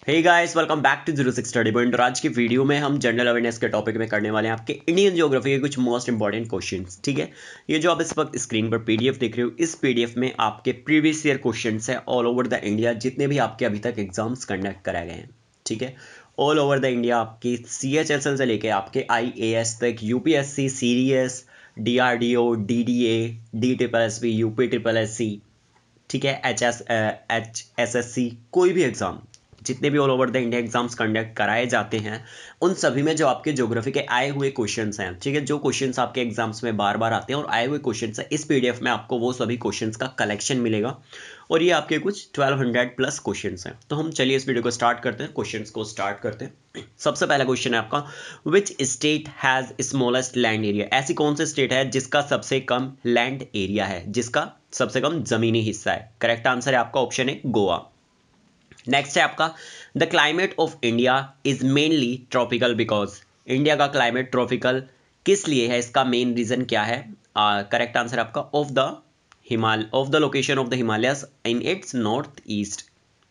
Hey guys, welcome back to 06 study point. और आज की वीडियो में हम जनरल अवेयरनेस के टॉपिक में करने वाले हैं आपके इंडियन ज्योग्राफी के कुछ मोस्ट इंपॉर्टेंट क्वेश्चंस। ठीक है, ये जो आप इस वक्त स्क्रीन पर पीडीएफ देख रहे हो, इस पीडीएफ में आपके प्रीवियस ईयर क्वेश्चंस है ऑल ओवर द इंडिया, जितने भी आपके अभी तक एग्जाम्स कंडक्ट कराए गए हैं। ठीक है, ऑल ओवर द इंडिया आपकी CHSL से लेके आपके IAS तक, UPSC, CDS, DRDO, DDA, DSSB, UPSSC, ठीक है, HSSC, कोई भी एग्जाम, जितने भी all over the India exams conduct कराए जाते हैं, उन सभी में जो आपके ज्योग्राफी के आए हुए क्वेश्चंस हैं, ठीक है, जो क्वेश्चंस आपके एग्जाम्स में बार बार आते हैं और आए हुए क्वेश्चंस हैं, इस पीडीएफ में आपको वो सभी क्वेश्चंस का कलेक्शन मिलेगा। और ये आपके कुछ 1200 प्लस क्वेश्चंस हैं। तो हम चलिए इस वीडियो को स्टार्ट करते हैं, क्वेश्चंस को स्टार्ट करते हैं। सबसे पहला क्वेश्चन है आपका, which state has smallest land area? ऐसी कौन सी स्टेट है जिसका सबसे कम लैंड एरिया है, जिसका सबसे कम जमीनी हिस्सा है? करेक्ट आंसर है आपका ऑप्शन है गोवा। नेक्स्ट है आपका, the climate of India is mainly tropical because? India का क्लाइमेट ट्रॉपिकल किस लिए है, इसका मेन रीजन क्या है? करेक्ट आंसर आपका of the location of the Himalayas in its north east.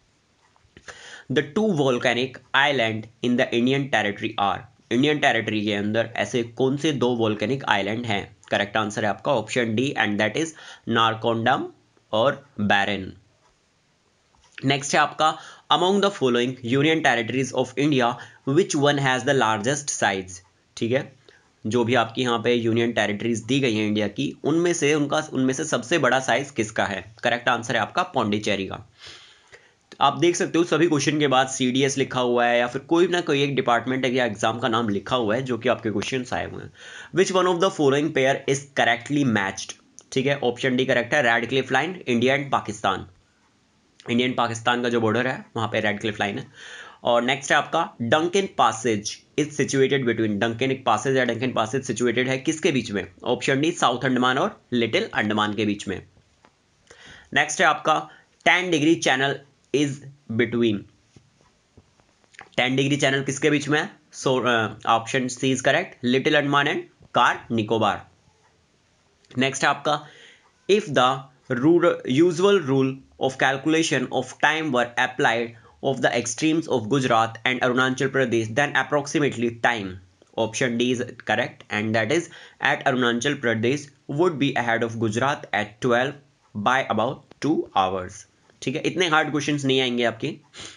The two volcanic island in the Indian territory are? Indian territory के अंदर ऐसे कौन से दो वोल्केनिक आइलैंड हैं? करेक्ट आंसर है आपका option D, and that is Narcondam और बैरन। नेक्स्ट है आपका, among the following union territories of India which one has the largest size? ठीक है, जो भी आपकी यहाँ पे यूनियन टेरिटरीज दी गई हैं इंडिया की, उनमें से सबसे बड़ा साइज किसका है? करेक्ट आंसर है आपका पौंडीचेरी का। आप देख सकते हो सभी क्वेश्चन के बाद CDS लिखा हुआ है या फिर कोई ना कोई एक डिपार्टमेंट या एग्जाम का नाम लिखा हुआ है जो कि आपके क्वेश्चन आए हुए हैं। Which one of the following pair is correctly matched? ठीक है, ऑप्शन डी करेक्ट है, Radcliffe line, India and Pakistan. Indian Pakistan का जो बॉर्डर है वहां पे रेड क्लिफ लाइन है। और नेक्स्ट है आपका, Duncan passage is situated between? Duncan एक पासेज है, डंकन पासेज सिचुएटेड है किसके बीच में? ऑप्शन डी, साउथ अंडमान और लिटिल अंडमान के बीच में। नेक्स्ट है आपका, 10 degree channel is between? 10 degree channel किसके बीच में है? So option C is correct, little Andaman and Car Nicobar. Next है आपका, if the usual rule of calculation of time were applied of the extremes of Gujarat and Arunachal Pradesh, then approximately time, option D is correct, and that is at Arunachal Pradesh would be ahead of Gujarat at 12 by about 2 hours. ठीक है, इतने hard questions नहीं आएंगे आपके,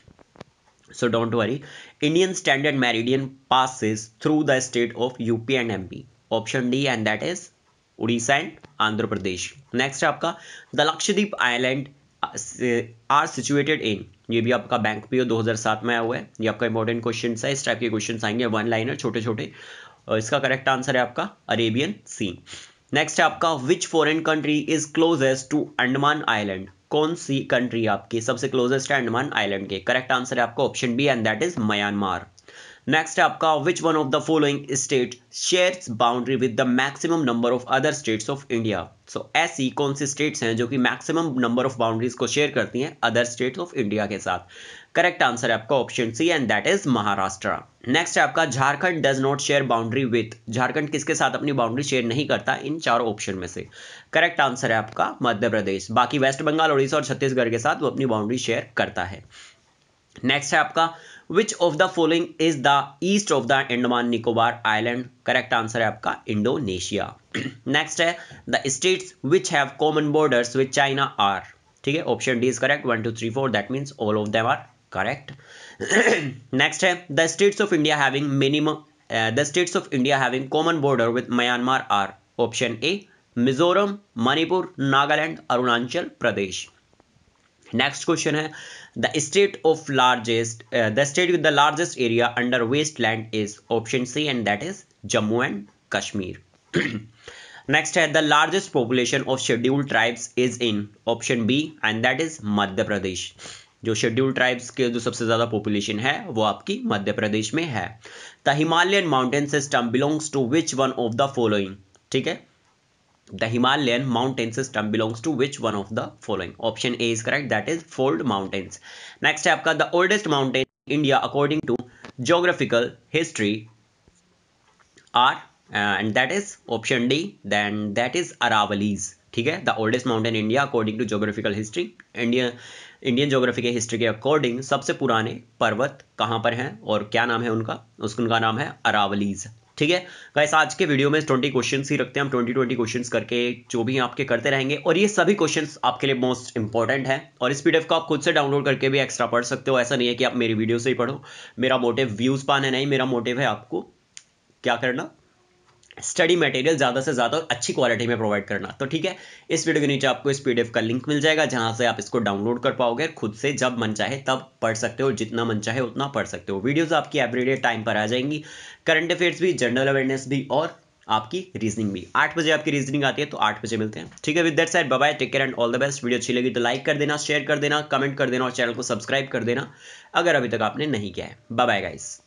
so don't worry. Indian standard meridian passes through the state of UP and MP, option D, and that is Orissa and Andhra Pradesh. Next है आपका, the Lakshadweep island are situated in? ये भी आपका बैंक पीओ 2007 में आया हुआ है, ये आपका इंपॉर्टेंट क्वेश्चन है। इस टाइप के क्वेश्चन आएंगे, वन लाइनर छोटे छोटे। और इसका करेक्ट आंसर है आपका अरेबियन सी। नेक्स्ट है आपका, which foreign country is closest to Andaman island? कौन सी कंट्री आपकी सबसे क्लोजेस्ट है अंडमान आइलैंड के? करेक्ट आंसर है आपका option B, and that is Myanmar. Next है आपका, which one of the following state shares boundary with the maximum number of other states of India? So ऐसी कौन सी स्टेट्स हैं जो कि मैक्सिमम नंबर ऑफ बाउंड्रीज को शेयर करती हैं अदर स्टेट्स ऑफ इंडिया के साथ? करेक्ट आंसर है आपका option C, and that is Maharashtra. Next है आपका, Jharkhand does not share boundary with? Jharkhand किसके साथ अपनी बाउंड्री शेयर नहीं करता इन चारों ऑप्शन में से? करेक्ट आंसर है आपका मध्य प्रदेश। बाकी वेस्ट बंगाल, उड़ीसा और छत्तीसगढ़ के साथ वो अपनी बाउंड्री शेयर करता है। नेक्स्ट है आपका, which of the following is the east of the Andaman Nicobar island? Correct answer है आपका इंडोनेशिया। नेक्स्ट है, the states which have common borders with China are? ठीक है, option D is correct, 1 2 3 4, that means all of them are correct. Next है, the states of India having minimum the states of India having common border with Myanmar are? Option A, Mizoram, Manipur, Nagaland, Arunachal Pradesh. Next question है, the state with the largest area under wasteland is? Option C, and that is Jammu and Kashmir. Next है, the largest population of scheduled tribes is in? Option B, and that is Madhya Pradesh. जो scheduled tribes के जो सबसे ज्यादा population है वो आपकी मध्य प्रदेश में है। The Himalayan mountain system belongs to which one of the following? ठीक है, the Himalayan mountain system belongs to which one of the following? Option A is correct, that is fold mountains. Next है आपका, the oldest mountain in India according to geographical history are and that is option D, then that is Aravallis. ठीक है। The oldest mountain India according to geographical history, Indian geography के history के according सबसे पुराने पर्वत कहाँ पर हैं और क्या नाम है उनका नाम है अरावलीज। ठीक है गाइस, आज के वीडियो में 20 क्वेश्चंस ही रखते हैं हम, 20 क्वेश्चंस करके जो भी आपके करते रहेंगे, और ये सभी क्वेश्चंस आपके लिए मोस्ट इंपॉर्टेंट है। और इस पीडीएफ को आप खुद से डाउनलोड करके भी एक्स्ट्रा पढ़ सकते हो, ऐसा नहीं है कि आप मेरी वीडियो से ही पढ़ो। मेरा मोटिव व्यूज पाने नहीं, मेरा मोटिव है आपको क्या करना, स्टडी मटेरियल ज़्यादा से ज़्यादा और अच्छी क्वालिटी में प्रोवाइड करना। तो ठीक है, इस वीडियो के नीचे आपको इस पीडीएफ का लिंक मिल जाएगा जहां से आप इसको डाउनलोड कर पाओगे, खुद से जब मन चाहे तब पढ़ सकते हो, जितना मन चाहे उतना पढ़ सकते हो। वीडियोस आपकी एवरीडे टाइम पर आ जाएंगी, करंट अफेयर्स भी, जनरल अवेयरनेस भी और आपकी रीजनिंग भी। 8 बजे आपकी रीजनिंग आती है, तो 8 बजे मिलते हैं। ठीक है, with that said bye bye, take care and all the best. Video अच्छी लगी तो लाइक कर देना, शेयर कर देना, कमेंट कर देना और चैनल को सब्सक्राइब कर देना अगर अभी तक आपने नहीं किया है। Bye bye guys.